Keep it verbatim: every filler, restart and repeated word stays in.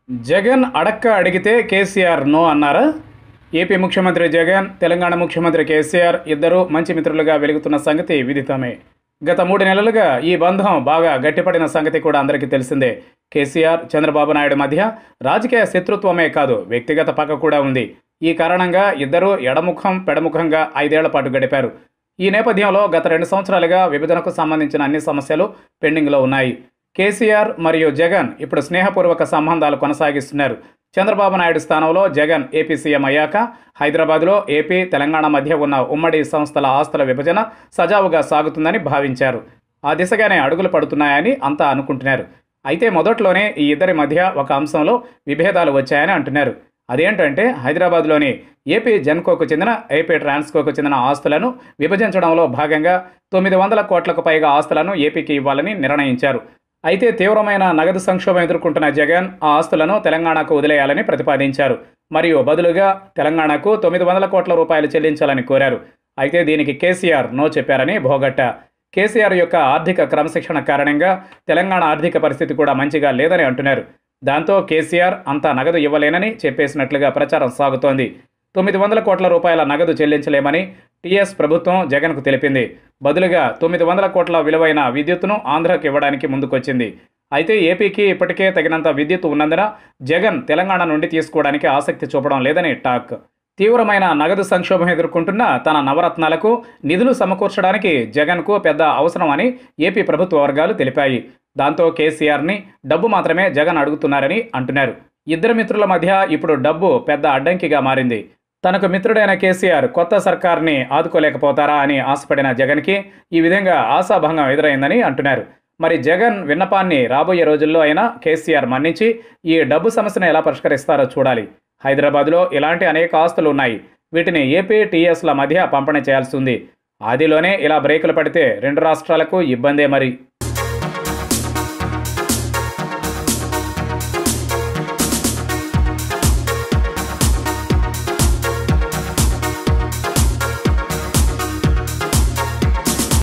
జగన్ అడక్క అడిగితే కేసీఆర్ నో అన్నారా? ఏపీ ముఖ్యమంత్రి జగన్, తెలంగాణ ముఖ్యమంత్రి కేసీఆర్ ఇద్దరూ మంచి మిత్రులుగా వెలుగుతున్న సంగతి విదితమే. గత మూడు నెలలుగా ఈ బంధం బాగా గట్టిపడిన సంగతి కూడా అందరికీ తెలిసిందే. కేసీఆర్, చంద్రబాబు నాయుడు మధ్య రాజకీయ శత్రుత్వమే కాదు, వ్యక్తిగత పగ కూడా ఉంది. ఈ కారణంగా ఇద్దరూ ఎడముఖం పెడముఖంగా ఐదేళ్ల పాటు గడిపారు. ఈ నేపథ్యంలో గత రెండు సంవత్సరాలుగా విభజనకు సంబంధించిన అన్ని సమస్యలు పెండింగ్లో ఉన్నాయి. కేసీఆర్ మరియు జగన్ ఇప్పుడు స్నేహపూర్వక సంబంధాలు కొనసాగిస్తున్నారు. చంద్రబాబు నాయుడు స్థానంలో జగన్ ఏపీ సీఎం అయ్యాక హైదరాబాద్లో ఏపీ, తెలంగాణ మధ్య ఉన్న ఉమ్మడి సంస్థల ఆస్తుల విభజన సజావుగా సాగుతుందని భావించారు. ఆ దిశగానే అడుగులు పడుతున్నాయని అంతా అనుకుంటున్నారు. అయితే మొదట్లోనే ఈ ఇద్దరి మధ్య ఒక అంశంలో విభేదాలు వచ్చాయని అంటున్నారు. అదేంటంటే హైదరాబాద్లోని ఏపీ జెన్కోకు చెందిన ఏపీ ట్రాన్స్కోకు చెందిన ఆస్తులను విభజించడంలో భాగంగా తొమ్మిది వందల కోట్లకు పైగా ఆస్తులను ఏపీకి ఇవ్వాలని నిర్ణయించారు. అయితే తీవ్రమైన నగదు సంక్షోభం ఎదుర్కొంటున్న జగన్ ఆ ఆస్తులను తెలంగాణకు వదిలేయాలని ప్రతిపాదించారు. మరియు బదులుగా తెలంగాణకు తొమ్మిది వందల కోట్ల రూపాయలు చెల్లించాలని కోరారు. అయితే దీనికి కేసీఆర్ నో చెప్పారని భోగట్ట. కేసీఆర్ యొక్క ఆర్థిక క్రమశిక్షణ కారణంగా తెలంగాణ ఆర్థిక పరిస్థితి కూడా మంచిగా లేదని అంటున్నారు. దాంతో కేసీఆర్ అంత నగదు ఇవ్వలేనని చెప్పేసినట్లుగా ప్రచారం సాగుతోంది. తొమ్మిది వందల కోట్ల రూపాయల నగదు చెల్లించలేమని టీఎస్ ప్రభుత్వం జగన్కు తెలిపింది. బదులుగా తొమ్మిది వందల కోట్ల విలువైన విద్యుత్తును ఆంధ్రాకి ఇవ్వడానికి ముందుకొచ్చింది. అయితే ఏపీకి ఇప్పటికే తగినంత విద్యుత్ ఉన్నందున జగన్ తెలంగాణ నుండి తీసుకోవడానికి ఆసక్తి చూపడం లేదని టాక్. తీవ్రమైన నగదు సంక్షోభం ఎదుర్కొంటున్న తన నవరత్నాలకు నిధులు సమకూర్చడానికి జగన్కు పెద్ద అవసరం అని ఏపీ ప్రభుత్వ వర్గాలు తెలిపాయి. దాంతో కేసీఆర్ని డబ్బు మాత్రమే జగన్ అడుగుతున్నారని అంటున్నారు. ఇద్దరు మిత్రుల మధ్య ఇప్పుడు డబ్బు పెద్ద అడ్డంకిగా మారింది. తనకు మిత్రుడైన కేసీఆర్ కొత్త సర్కార్ని ఆదుకోలేకపోతారా అని ఆశపడిన జగన్కి ఈ విధంగా ఆశాభంగం ఎదురైందని అంటున్నారు. మరి జగన్ విన్నపాన్ని రాబోయే రోజుల్లో అయినా కేసీఆర్ మన్నించి ఈ డబ్బు సమస్యను ఎలా పరిష్కరిస్తారో చూడాలి. హైదరాబాద్లో ఇలాంటి అనేక ఆస్తులు ఉన్నాయి. వీటిని ఏపీ, టీఎస్ల మధ్య పంపిణీ చేయాల్సి ఉంది. ఆదిలోనే ఇలా బ్రేకులు పడితే రెండు రాష్ట్రాలకు ఇబ్బందే మరి.